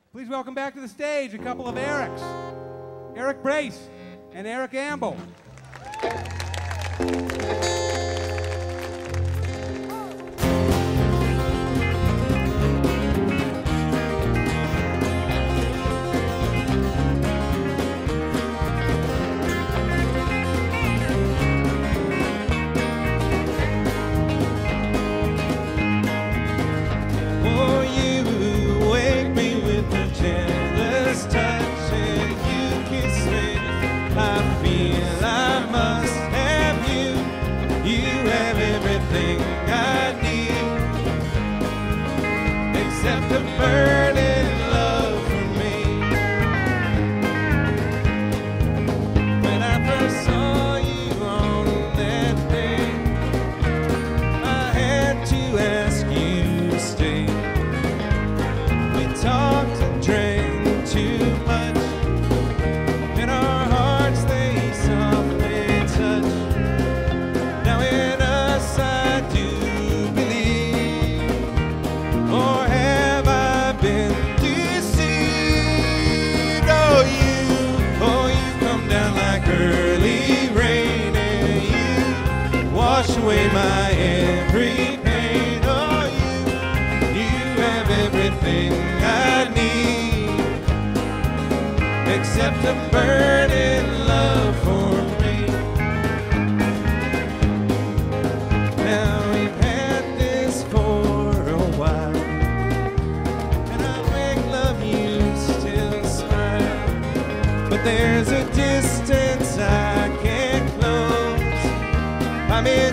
Please welcome back to the stage a couple of Erics. Eric Brace and Eric Ambel. Except a burning love for me. When I first saw you on that day, I had to ask you to stay. We talked and drank too much, and our hearts they softly touched. Now in us I do believe, or have I been deceived? Oh you come down like early rain, and you wash away my every pain. Oh you have everything I need, except a burning love for me. Now we've had this for a while, and I make love you still smile, but there's a distance I can't close. I'm in